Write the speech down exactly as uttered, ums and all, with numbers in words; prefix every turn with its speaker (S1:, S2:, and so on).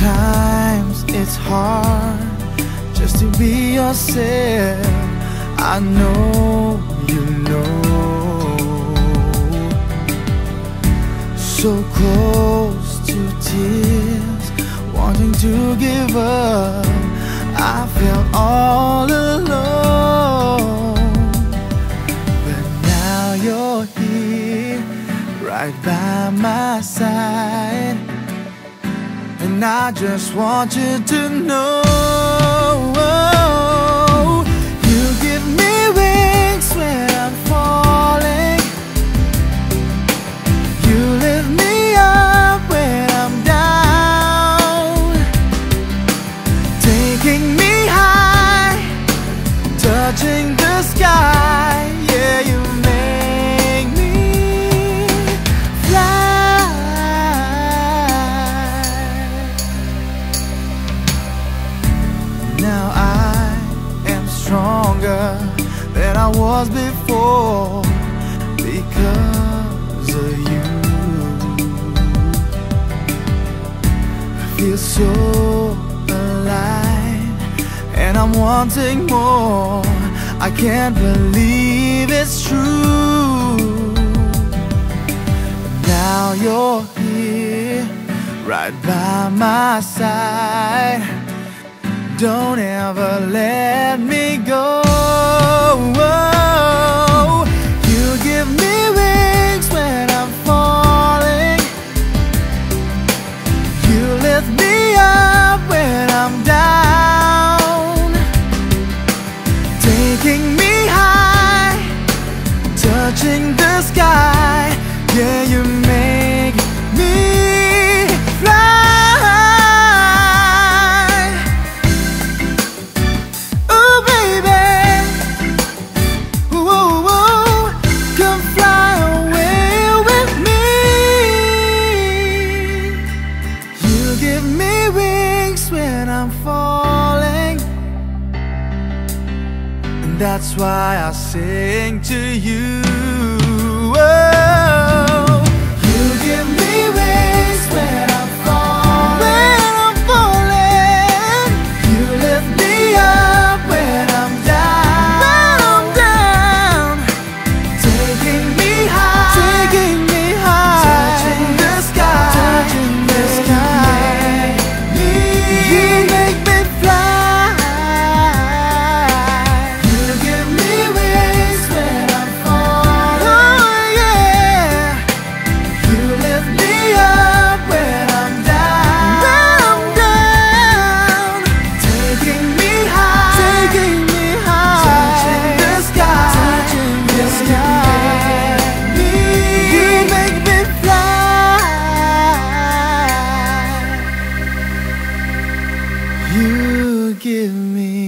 S1: Sometimes it's hard just to be yourself. I know you know. So close to tears, wanting to give up. I felt all alone, but now you're here, right by my side, and I just want you to know, you give me wings when I'm falling, you lift me up when I'm down, taking me high, touching the sky. Yeah, you make me fly. Now I am stronger than I was before because of you. I feel so alive and I'm wanting more. I can't believe it's true. Now you're here, right by my side. Don't ever let me go. You give me wings when I'm falling, you lift me up when I'm down, taking me high, touching the sky. Yeah, you make me fly. That's why I sing to you. Oh, you give me wings when I'm falling. When I'm falling, you lift me up when I'm down. When I'm down, taking me high, taking me high, touching the sky, touching the sky. You make me fly. You give me